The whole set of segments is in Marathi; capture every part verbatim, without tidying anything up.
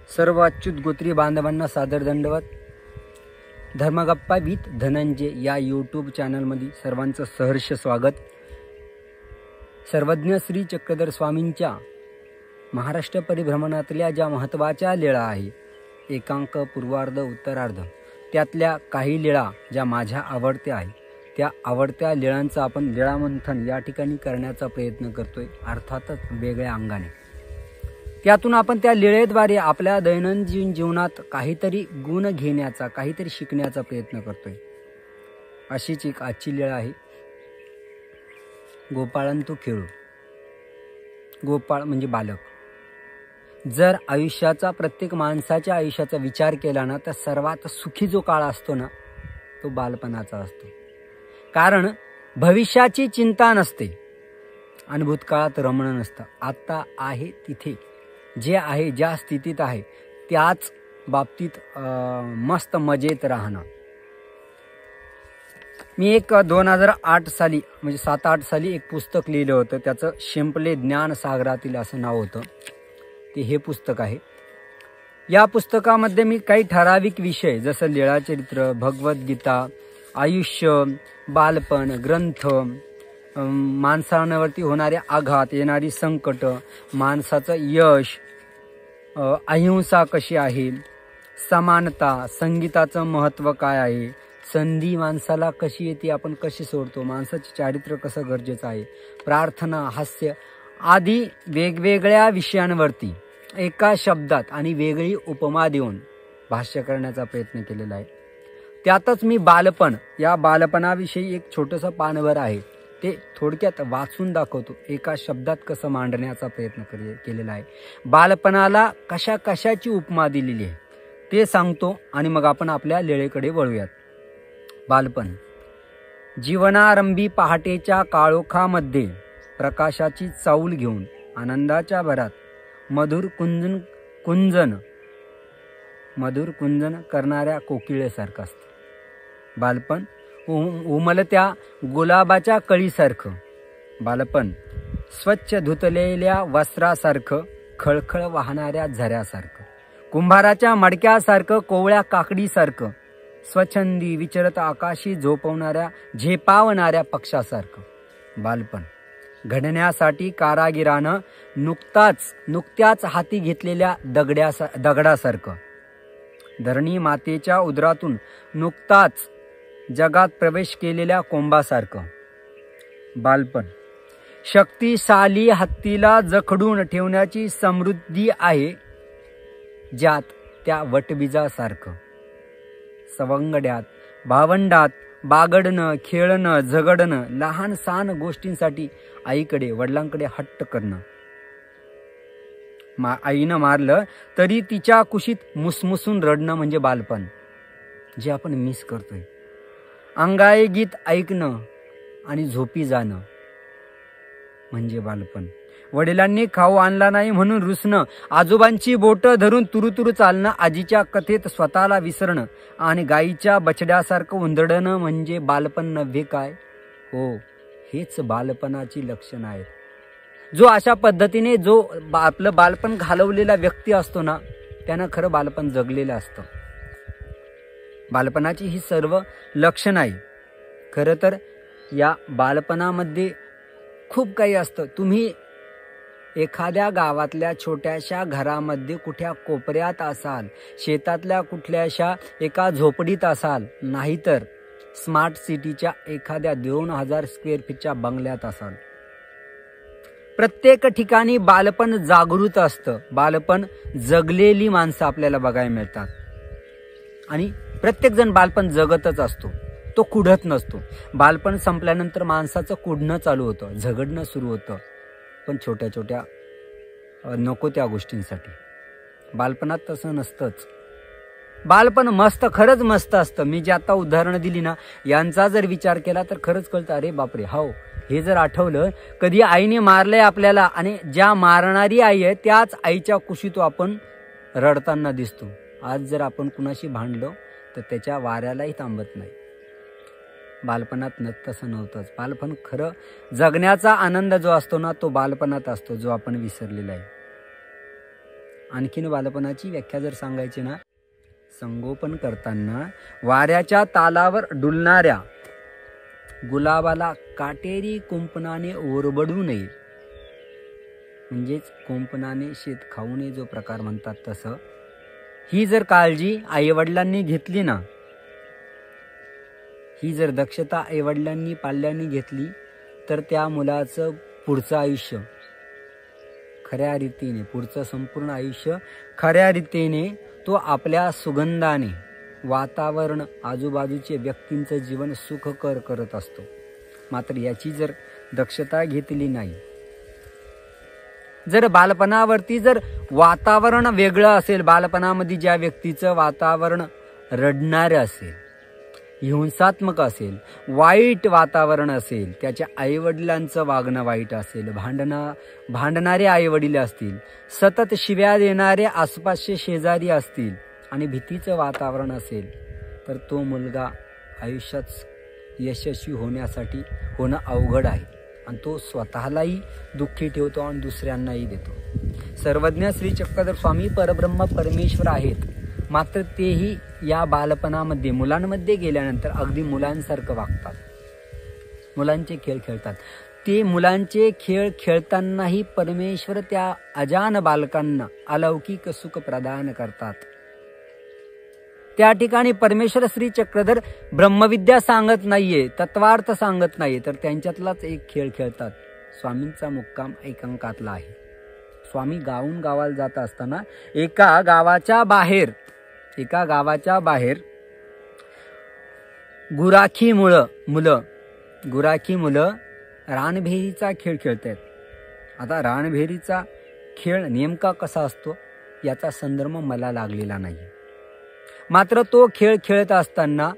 सर्व अच्युत गोत्री बांधवांना सादर दंडवत. धर्मगप्पा विथ धनंजय या यूट्यूब चॅनलमध्ये सर्वांचं सहर्ष स्वागत. सर्वज्ञ श्री चक्रधर स्वामींच्या महाराष्ट्र परिभ्रमणातल्या ज्या महत्त्वाच्या लीळा आहे, एकांक, पूर्वार्ध, उत्तरार्ध, त्यातल्या काही लीळा ज्या माझ्या आवडत्या आहे, त्या आवडत्या लीळांचं आपण लीळामंथन या ठिकाणी करण्याचा प्रयत्न करतोय, अर्थातच वेगळ्या अंगाने. त्यातून आपण त्या लीळेद्वारे आपल्या दैनंदिन जीवनात काहीतरी गुण घेण्याचा, काहीतरी शिकण्याचा प्रयत्न करतोय. अशीच एक आजची लीळा आहे, गोपाळंतू खेळू. गोपाळ म्हणजे बालक. जर आयुष्याचा, प्रत्येक माणसाच्या आयुष्याचा विचार केला ना, तर सर्वात सुखी जो काळ असतो ना, तो बालपणाचा असतो. कारण भविष्याची चिंता नसते आणि भूतकाळात रमण नसतं. आता आहे तिथे जे आहे, ज्या स्थितीत आहे त्याच बाबतीत मस्त मजेत राहणं. मी एक दोन हजार आठ साली म्हणजे सात आठ साली एक पुस्तक लिहिलं होतं. त्याचं शिंपले ज्ञान सागरातील असं नाव होतं. ते हे पुस्तक आहे. या पुस्तकामध्ये मी काही ठराविक विषय जसं लीळाचरित्र, भगवद्गीता, आयुष्य, बालपण, ग्रंथ, माणसांवरती होणारे आघात, येणारी संकट, माणसाचं यश, अहिंसा कशी आहे, समानता, संगीताचं महत्त्व काय आहे, संधी माणसाला कशी येते, आपण कशी सोडतो, माणसाचे चारित्र्य कसं गरजेचं आहे, प्रार्थना, हास्य आदी वेगवेगळ्या विषयांवरती एका शब्दात आणि वेगळी उपमा देऊन भाष्य करण्याचा प्रयत्न केलेला आहे. त्यातच मी बालपण या बालपणाविषयी एक छोटंसं पानभर आहे, ते थोडक्यात वाचून दाखवतो. एका शब्दात कसं मांडण्याचा प्रयत्न केलेला आहे. बालपणाला कशा कशाची उपमा दिलेली आहे ते सांगतो आणि मग आपण आपल्या लीळेकडे वळूयात. बालपण. जीवनारंभी पहाटेच्या काळोखामध्ये प्रकाशाची चाऊल घेऊन आनंदाच्या भरात मधुर कुंजन कुंजन मधुर कुंजन करणाऱ्या कोकिळेसारखं असतं. बालपण उमलत्या गुलाबाच्या कळीसारखं. बालपण स्वच्छ धुतलेल्या वस्त्रासारखं, खळखळ वाहणाऱ्या झऱ्यासारखं, कुंभाराच्या मडक्यासारखं, कोवळ्या काकडीसारखं, स्वच्छंदी विचरत आकाशी झोपवणाऱ्या झेपावणाऱ्या पक्षासारखं. बालपण घडण्यासाठी कारागिरानं नुकताच नुकत्याच हाती घेतलेल्या दगड्या दगडासारखं, धरणी मातेच्या उदरातून नुकताच जगात प्रवेश केलेल्या कोंबासारखं. बालपण शक्तिशाली हत्तीला जखडून ठेवण्याची समृद्धी आहे, ज्यात त्या वटबीजासारखं. सवंगड्यात, भावंडात बागडणं, खेळणं, झगडणं, लहान सहान गोष्टींसाठी आईकडे, वडिलांकडे हट्ट करणं. मा आईनं मारलं तरी तिच्या कुशीत मुसमुसून रडणं म्हणजे बालपण, जे आपण मिस करतोय. अंगाई गीत ऐकणं आणि झोपी जाणं म्हणजे बालपण. वडिलांनी खाऊ आणला नाही म्हणून रुसणं, आजोबांची बोटं धरून तुरुतुरु चालणं, आजीच्या कथेत स्वतःला विसरणं आणि गाईच्या बछड्यासारखं उंदडणं म्हणजे बालपण नव्हे काय? हो, हेच बालपणाची लक्षणं आहेत. जो अशा पद्धतीने जो आपलं बालपण घालवलेला व्यक्ती असतो ना, त्यानं खरं बालपण जगलेलं असतं. बालपणाची ही सर्व लक्षणं आहे. खरं तर या बालपणामध्ये खूप काही असतं. तुम्ही एखाद्या गावातल्या छोट्याशा घरामध्ये कुठ्या कोपऱ्यात असाल, शेतातल्या कुठल्याशा एका झोपडीत असाल, नाहीतर स्मार्ट सिटीच्या एखाद्या दोन हजार स्क्वेअर फीटच्या बंगल्यात असाल. प्रत्येक ठिकाणी बालपण जागृत असतं. बालपण जगलेली माणसं आपल्याला बघायला मिळतात आणि प्रत्येक जण बालपण जगतच असतो, तो कुढत नसतो. बालपण संपल्यानंतर माणसाचं कुढणं चालू होतं, झगडणं सुरू होतं, पण छोट्या छोट्या नको त्या गोष्टींसाठी. बालपणात तसं नसतंच. बालपण मस्त, खरंच मस्त असतं. मी जे आता उदाहरणं दिली ना, यांचा जर विचार केला तर खरंच कळतं, अरे बापरे, हो, हे जर आठवलं कधी आईने मारलंय आपल्याला आणि ज्या मारणारी आई आहे त्याच आईच्या कुशीत आपण रडताना दिसतो. आज जर आपण कुणाशी भांडलो तर त्याच्या वाऱ्यालाही थांबत नाही. बालपणात न तसं नव्हतंच. बालपण खरं जगण्याचा आनंद जो असतो ना, तो बालपणात असतो, जो आपण विसरलेला आहे. आणखीन बालपणाची व्याख्या जर सांगायची ना, संगोपन करताना वाऱ्याच्या तालावर डुलणाऱ्या गुलाबाला काटेरी कुंपणाने ओरबडू नये, म्हणजेच कुंपणाने शेत खाऊ नये जो प्रकार म्हणतात तसं, ही जर काळजी आईवडिलांनी घेतली ना, ही जर दक्षता आईवडिलांनी पाल्यांनी घेतली तर त्या मुलाचं पुढचं आयुष्य खऱ्या रीतीने, पुढचं संपूर्ण आयुष्य खऱ्या रीतीने तो आपल्या सुगंधाने वातावरण, आजूबाजूचे व्यक्तींचं जीवन सुखकर करत असतो. मात्र याची जर दक्षता घेतली नाही, जर बालपणावरती जर वातावरण वेगळं असेल, बालपणामध्ये ज्या व्यक्तीचं वातावरण रडणारं असेल, हिंसात्मक असेल, वाईट वातावरण असेल, त्याच्या आईवडिलांचं वागणं वाईट असेल, भांडणा भांडणारे आईवडील असतील, सतत शिव्या देणारे आसपासचे शेजारी असतील आणि भीतीचं वातावरण असेल, तर तो मुलगा आयुष्यात यशस्वी होण्यासाठी होणं अवघड आहे आणि तो स्वतःलाही दुःखी ठेवतो आणि दुसऱ्यांनाही देतो. सर्वज्ञ श्री चक्रधर स्वामी परब्रह्म परमेश्वर आहेत, मात्र तेही या बालपणामध्ये मुलांमध्ये गेल्यानंतर अगदी मुलांसारखं वागतात, मुलांचे खेळ खेळतात. ते मुलांचे खेळ खेळतानाही परमेश्वर त्या अजान बालकांना अलौकिक सुख प्रदान करतात. त्या ठिकाणी परमेश्वर श्री चक्रधर ब्रह्मविद्या सांगत नाहीये, तत्वार्थ सांगत नाहीये, तर त्यांच्यातलाच एक खेळ खेळतात. स्वामींचा मुक्काम एकांकातला आहे. स्वामी गावून गावाला जात असताना एका गावाच्या बाहेर एका गावाच्या बाहेर गुराखी मुलं मुलं गुराखी मुलं रानभेरीचा खेळ खेळतात. आता रानभेरीचा खेळ नेमका कसा असतो याचा संदर्भ मला लागलेला नाही, मात्र तो खेळ खेळत असताना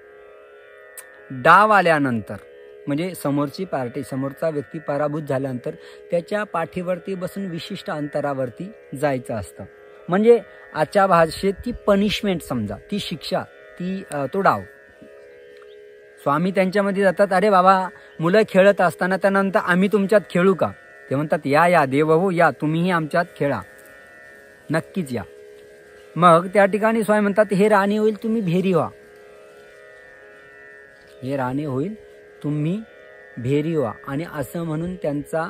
डाव आल्यानंतर, म्हणजे समोरची पार्टी, समोरचा व्यक्ती पराभूत झाल्यानंतर त्याच्या पाठीवरती बसून विशिष्ट अंतरावरती जायचं असतं. म्हणजे आजच्या भाषेत ती पनिशमेंट समजा, ती शिक्षा, ती तो डाव. स्वामी त्यांच्यामध्ये जातात, अरे बाबा मुलं खेळत असताना त्यानंतर आम्ही तुमच्यात खेळू का? ते म्हणतात, या या देव हो या, तुम्हीही आमच्यात खेळा, नक्कीच या. मग त्या ठिकाणी स्वामी म्हणतात, हे राणी होईल तुम्ही भेरी व्हा, हे राणी होईल तुम्ही भेरी व्हा. आणि असं म्हणून त्यांचा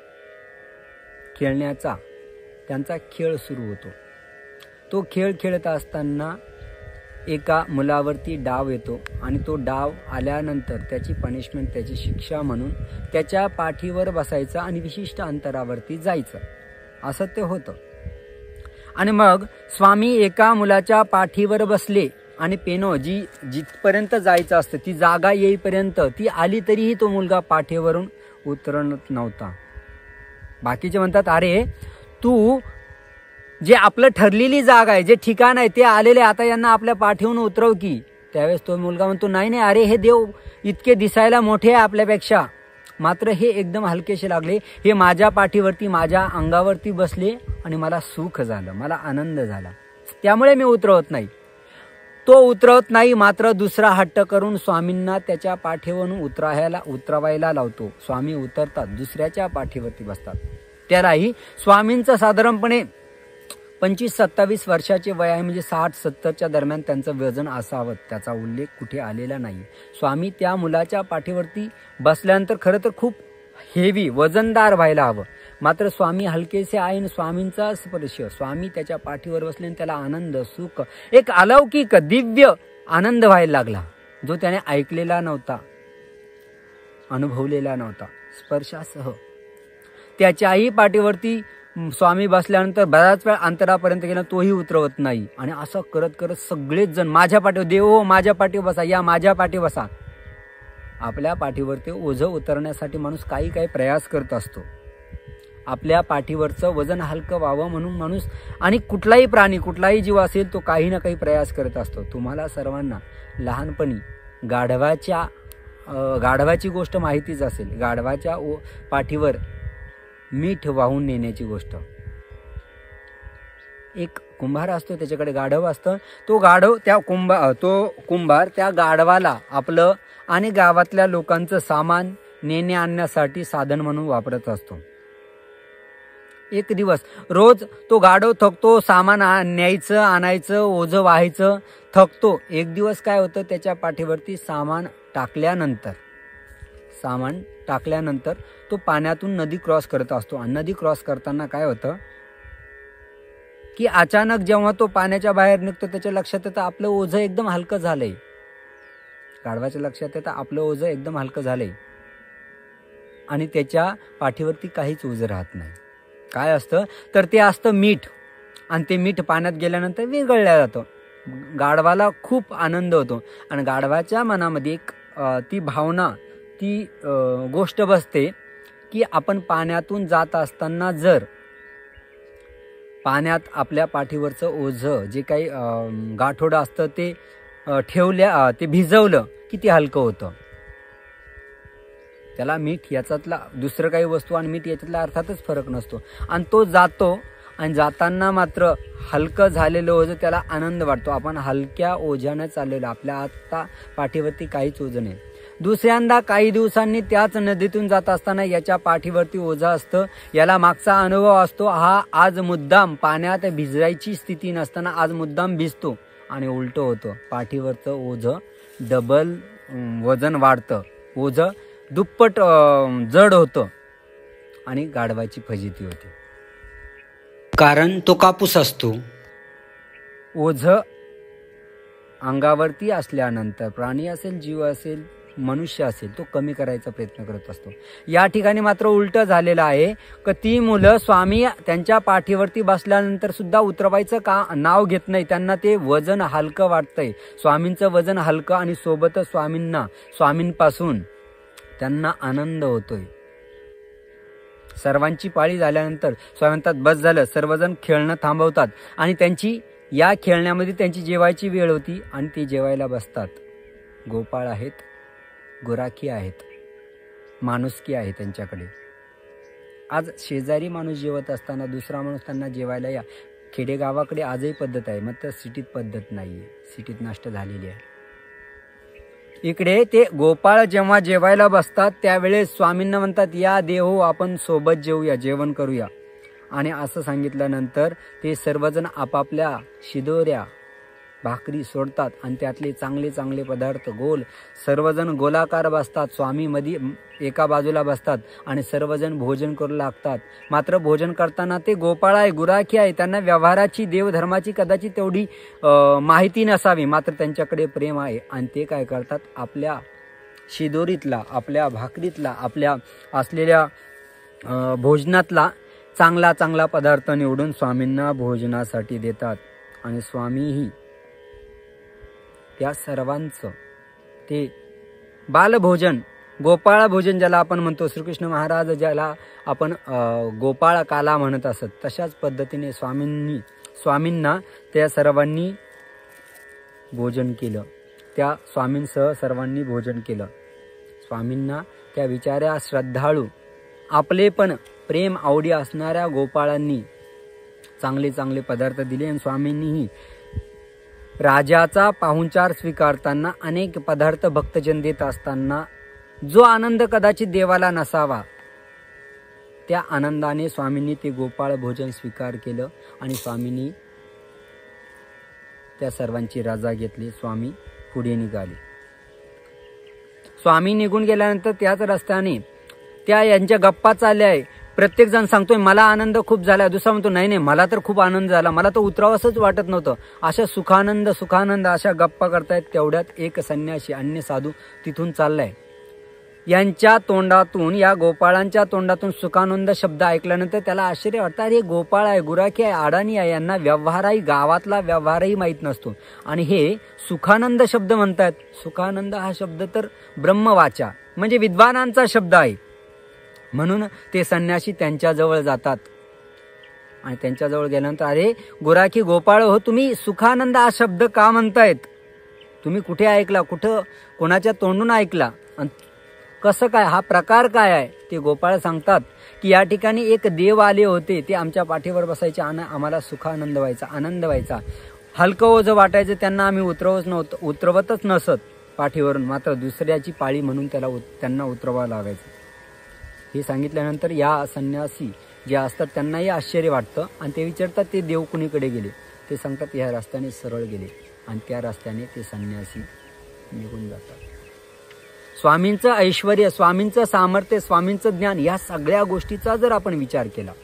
खेळण्याचा त्यांचा खेळ सुरू होतो. तो खेळ खेळत असताना एका मुलावरती डाव येतो आणि तो डाव आल्यानंतर त्याची पनिशमेंट, त्याची शिक्षा म्हणून त्याच्या पाठीवर बसायचं आणि विशिष्ट अंतरावरती जायचं, असं ते होतं. आणि मग स्वामी एका मुलाच्या पाठीवर बसले आणि पेनो जी जिथपर्यंत जायचं असतं ती जागा येईपर्यंत ती आली तरीही तो मुलगा पाठीवरून उतरत नव्हता. बाकीचे म्हणतात, अरे तू जे आपलं ठरलेली जागा आहे, जे ठिकाण आहे ते आलेले, आता यांना आपल्या पाठीवरून उतरव की. त्यावेळेस तो मुलगा म्हणतो, नाही नाही, अरे हे देव इतके दिसायला मोठे आहे आपल्यापेक्षा, मात्र हे एकदम हलकेसे लागले, हे माझ्या पाठीवरती माझ्या अंगावरती बसले आणि मला सुख झालं, मला आनंद झाला, त्यामुळे मी उतरवत नाही. तो उतरवत नाही, मात्र दुसरा हट्ट करून स्वामींना त्याच्या पाठीवरून उतरायला उतरवायला लावतो. स्वामी उतरतात, दुसऱ्याच्या पाठीवरती बसतात. त्यालाही स्वामींचं साधारणपणे पंचवीस सत्तावीस वर्षाचे वय आहे, म्हणजे साठ सत्तरच्या दरम्यान त्यांचं वजन असावं, त्याचा उल्लेख कुठे आलेला नाही. स्वामी त्या मुलाच्या पाठीवरती बसल्यानंतर खरं तर खूप हेवी वजनदार व्हायला हवं, मात्र स्वामी हलकेसे आहे आणि स्वामींचा स्पर्श, स्वामी त्याच्या पाठीवर बसले आणि त्याला आनंद, सुख, एक अलौकिक दिव्य आनंद व्हायला लागला, जो त्याने ऐकलेला नव्हता, अनुभवलेला नव्हता. स्पर्शासह त्याच्याही पाठीवरती स्वामी बसल्यानंतर बऱ्याच वेळ अंतरापर्यंत गेला, तोही उतरवत नाही. आणि असं करत करत सगळेच जण माझ्या पाठीवर, देव हो माझ्या पाठीवर बसा, या माझ्या पाठीवर बसा. आपल्या पाठीवरती ओझं उतरण्यासाठी माणूस काही काही प्रयास करत असतो. आपल्या पाठीवरचं वजन हलकं व्हावं म्हणून माणूस, आणि कुठलाही प्राणी, कुठलाही जीव असेल तो काही ना काही प्रयास करत असतो. तुम्हाला सर्वांना लहानपणी गाढवाच्या गाढवाची गोष्ट माहितीच असेल. गाढवाच्या पाठीवर मीठ वाहून नेण्याची गोष्ट. एक कुंभार असतो, त्याच्याकडे गाढव असतं. तो गाढव त्या कुंभा तो कुंभार त्या गाढवाला आपलं आणि गावातल्या लोकांचं सामान नेणे आणण्यासाठी साधन म्हणून वापरत असतो. एक दिवस रोज तो गाढव थकतो, सामान न्यायचं आणायचं, ओझं व्हायचं, थकतो. एक दिवस काय होतं, त्याच्या पाठीवरती सामान टाकल्यानंतर सामान टाकल्यानंतर तो पाण्यातून नदी क्रॉस करत असतो. आणि नदी क्रॉस करताना काय होतं की अचानक जेव्हा तो पाण्याच्या बाहेर निघतो, त्याच्या लक्षात येतं आपलं ओझं एकदम हलकं झालंय. गाढवाच्या लक्षात येतं आपलं ओझं एकदम हलकं झालंय आणि त्याच्या पाठीवरती काहीच ओझं राहत नाही. काय असतं तर ते असतं मीठ. आणि ते मीठ पाण्यात गेल्यानंतर विरघळलं जातं. गाढवाला खूप आनंद होतो आणि गाढवाच्या मनामध्ये एक ती भावना, ती गोष्ट बसते की आपण पाण्यातून जात असताना जर पाण्यात आपल्या पाठीवरचं ओझं जे काही गाठोडं असतं ते ठेवल्या, ते भिजवलं की ते हलकं होतं. त्याला मीठ याच्यातला दुसरं काही वस्तू आणि मीठ याच्यातला अर्थातच फरक नसतो. आणि तो जातो आणि जाताना मात्र हलकं झालेलं ओझं त्याला आनंद वाटतो. आपण हलक्या ओझ्यानं चाललेलो, आपल्या आता पाठीवरती काहीच ओझं नाही. दुसऱ्यांदा काही दिवसांनी त्याच नदीतून जात असताना याच्या पाठीवरती ओझं असतं. याला मागचा अनुभव असतो. हा आज मुद्दाम पाण्यात भिजायची स्थिती नसताना आज मुद्दाम भिजतो आणि उलट होतं. पाठीवरचं ओझं डबल वजन वाढतं, ओझं दुप्पट जड होतं आणि गाढवाची फजिती होते. कारण तो कापूस असतो. ओझं अंगावरती असल्यानंतर प्राणी असेल, जीव असेल, मनुष्य असेल, तो कमी करायचा प्रयत्न करत असतो. या ठिकाणी मात्र उलट झालेलं आहे की ती मुलं स्वामी त्यांच्या पाठीवरती बसल्यानंतर सुद्धा उतरवायचं का नाव घेत नाही. त्यांना ते वजन हलकं वाटतंय. स्वामींचं वजन हलकं आणि सोबतच स्वामींना स्वामींपासून त्यांना आनंद होतोय. सर्वांची पाळी झाल्यानंतर स्वामींतात बस झालं, सर्वजण खेळणं थांबवतात आणि त्यांची या खेळण्यामध्ये त्यांची जेवायची वेळ होती आणि ते जेवायला बसतात. गोपाळ आहेत, गुराखी आहेत, माणुसकी आहे त्यांच्याकडे. आज शेजारी माणूस जेवत असताना दुसरा माणूस त्यांना जेवायला या. खेडेगावाकडे आजही पद्धत आहे, मात्र सिटीत पद्धत नाही आहे. सिटीत नष्ट झालेली आहे. इकडे ते गोपाळ जेव्हा जेवायला बसतात त्यावेळेस स्वामींना म्हणतात, या देहो आपण सोबत जेवूया, जेवण करूया. आणि असं सांगितल्यानंतर ते सर्वजण आपापल्या शिदोऱ्या भाकरी सोडतात आणि त्यातले चांगले चांगले पदार्थ गोल सर्वजण गोलाकार बसतात. स्वामी मध्ये एका बाजूला बसतात आणि सर्वजण भोजन करू लागतात. मात्र भोजन करताना ते गोपाळ आहे, गुराखी आहे, त्यांना व्यवहाराची, देवधर्माची कदाचित तेवढी माहिती नसावी, मात्र त्यांच्याकडे प्रेम आहे. आणि ते काय करतात, आपल्या शिदोरीतला, आपल्या भाकरीतला, आपल्या असलेल्या भोजनातला चांगला चांगला पदार्थ निवडून स्वामींना भोजनासाठी देतात. आणि स्वामीही त्या सर्वांचं ते बालभोजन, गोपाळ भोजन ज्याला आपण म्हणतो, श्रीकृष्ण महाराज ज्याला आपण गोपाळ काला म्हणत असत, तशाच पद्धतीने स्वामींनी स्वामींना त्या सर्वांनी भोजन केलं. त्या स्वामींसह सर्वांनी भोजन केलं. स्वामींना त्या विचाऱ्या श्रद्धाळू, आपले पण प्रेम आवडी असणाऱ्या गोपाळांनी चांगले चांगले पदार्थ दिले. आणि स्वामींनीही राजाचा पाहुणचार स्वीकारताना अनेक पदार्थ भक्तजन देत असताना जो आनंद कदाचित देवाला नसावा, त्या आनंदाने स्वामींनी ते गोपाळ भोजन स्वीकार केलं. आणि स्वामींनी त्या सर्वांची रजा घेतली. स्वामी पुढे निघाले. स्वामी निघून गेल्यानंतर त्याच रस्त्याने त्या यांच्या गप्पा चालल्या आहे. प्रत्येक जण सांगतोय मला आनंद खूप झाला, दुसरा म्हणतो नाही नाही मला तर खूप आनंद झाला, मला तर उतरावंसच वाटत नव्हतं. अशा सुखानंद सुखानंद अशा गप्पा करतायत. तेवढ्यात एक संन्यासी, अन्य साधू तिथून चाललाय. यांच्या तोंडातून, या गोपाळांच्या तोंडातून सुखानंद शब्द ऐकल्यानंतर त्याला आश्चर्य वाटतं, अरे गोपाळ आहे, गुराखी आहे, अडाणी आहे, यांना व्यवहारही, गावातला व्यवहारही माहीत नसतो आणि हे सुखानंद शब्द म्हणतात. सुखानंद हा शब्द तर ब्रह्मवाचा म्हणजे विद्वानांचा शब्द आहे. म्हणून ते संन्यासी त्यांच्याजवळ जातात आणि त्यांच्याजवळ गेल्यानंतर, अरे गुराखी, गोपाळ हो, तुम्ही सुखानंद हा शब्द का म्हणतायत? तुम्ही कुठे ऐकला, कुठं कोणाच्या तोंडून ऐकला, कसं काय, हा प्रकार काय आहे? ते गोपाळ सांगतात की या ठिकाणी एक देव आले होते, ते आमच्या पाठीवर बसायचे आणि आम्हाला सुखानंद व्हायचा, आनंद व्हायचा. हलकं ओझं वाटायचं त्यांना, आम्ही उतरवच नव्हतं उतरवतच नसत पाठीवरून, मात्र दुसऱ्याची पाळी म्हणून त्याला त्यांना उतरवावं लागायचं. हे सांगितल्यानंतर या संन्यासी जे असतात त्यांनाही आश्चर्य वाटतं आणि ते विचारतात ते देव कुणीकडे गेले. ते सांगतात ह्या रस्त्याने सरळ गेले आणि त्या रस्त्याने ते संन्यासी निघून जातात. स्वामींचं ऐश्वर्य, स्वामींचं सामर्थ्य, स्वामींचं ज्ञान या सगळ्या गोष्टीचा जर आपण विचार केला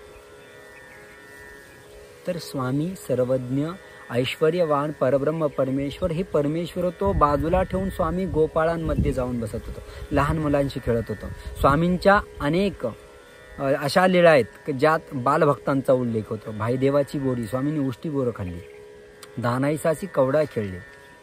तर स्वामी सर्वज्ञ, ऐश्वर्यवान, परब्रह्म परमेश्वर, हे परमेश्वर तो बाजूला ठेवून स्वामी गोपाळांमध्ये जाऊन बसत होतो, लहान मुलांशी खेळत होतो. स्वामींच्या अनेक अशा लीळा आहेत की ज्यात बालभक्तांचा उल्लेख होतो. भाईदेवाची बोरी, स्वामींनी उष्टी बोरं खाल्ली, दानाईसाची कवडा खेळली,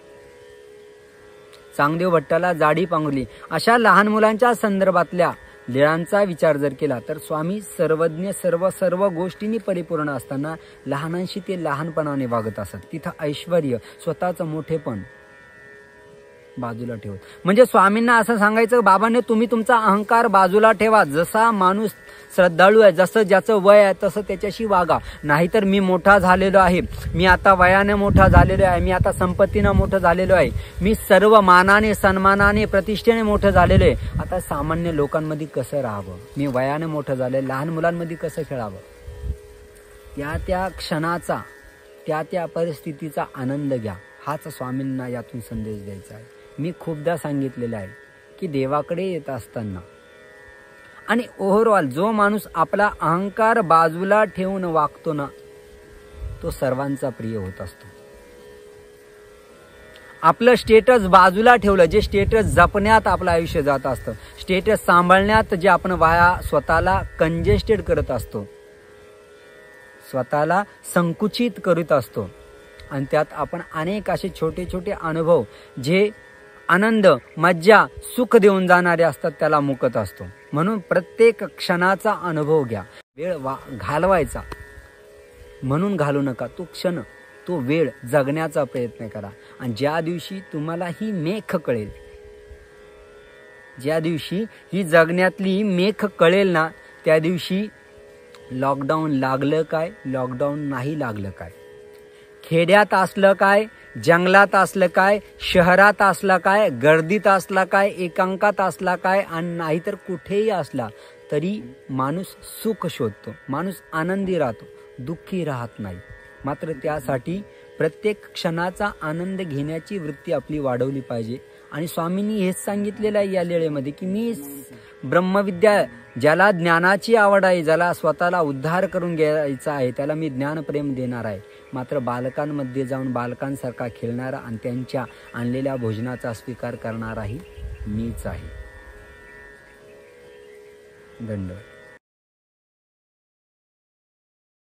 चांगदेव भट्टाला जाडी पांघरली. अशा लहान मुलांच्या संदर्भातल्या लीळांचा विचार जर केला तर स्वामी सर्वज्ञ, सर्व सर्व गोष्टींनी परिपूर्ण असताना लहानांशी ते लहानपणाने वागत असत. तिथं ऐश्वर्य, स्वतःचं मोठेपण बाजूला ठेवत. म्हणजे स्वामींना असं सांगायचं, बाबांनी तुम्ही तुमचा अहंकार बाजूला ठेवा. जसा माणूस श्रद्धाळू आहे, जसं ज्याचं वय आहे तसं त्याच्याशी वागा. नाहीतर मी मोठा झालेलो आहे, मी आता वयाने मोठा झालेलो आहे, मी आता संपत्तीनं मोठं झालेलो आहे, मी सर्व मानाने, सन्मानाने, प्रतिष्ठेने मोठं झालेलो आहे. आता सामान्य लोकांमध्ये कसं राहावं, मी वयाने मोठं झाले, लहान मुलांमध्ये कसं खेळावं. त्या त्या क्षणाचा, त्या त्या परिस्थितीचा आनंद घ्या. हाच स्वामींना यातून संदेश द्यायचा आहे. मी खूपदा सांगितलेलं आहे की देवाकडे येत असताना आणि ओव्हरऑल जो माणूस आपला अहंकार बाजूला ठेवून वागतो ना, तो सर्वांचा प्रिय होत असतो. आपलं स्टेटस बाजूला ठेवलं, जे स्टेटस जपण्यात आपलं आयुष्य जात असतं, स्टेटस सांभाळण्यात जे आपण वाया स्वतःला कंजेस्टेड करत असतो, स्वतःला संकुचित करीत असतो आणि त्यात आपण अनेक असे छोटे छोटे अनुभव जे आनंद, मज्जा, सुख देऊन जाणारे असतात त्याला मुकत असतो. म्हणून प्रत्येक क्षणाचा अनुभव घ्या. वेळ वा घालवायचा म्हणून घालू नका. तो क्षण, तो वेळ जगण्याचा प्रयत्न करा. आणि ज्या दिवशी तुम्हाला ही मेख कळेल, ज्या दिवशी ही जगण्यातली मेख कळेल ना, त्या दिवशी लॉकडाऊन लागलं काय, लॉकडाऊन नाही लागलं काय, खेड्यात असलं काय, जंगलात असलं काय, शहरात असला काय, गर्दीत असला काय, एकांकात असला काय, आणि नाहीतर कुठेही असला तरी माणूस सुख शोधतो, माणूस आनंदी राहतो, दुःखी राहत नाही. मात्र त्यासाठी प्रत्येक क्षणाचा आनंद घेण्याची वृत्ती आपली वाढवली पाहिजे. आणि स्वामींनी हेच सांगितलेलं आहे या लेळेमध्ये की मी ब्रह्मविद्या, ज्याला ज्ञानाची आवड आहे, ज्याला स्वतःला उद्धार करून घ्यायचा आहे, त्याला मी ज्ञानप्रेम देणार आहे. मात्र बालकांमध्ये जाऊन बालकांसारखा खेळणारा आणि त्यांच्या आणलेल्या भोजनाचा स्वीकार करणाराही मीच आहे. धन्यवाद.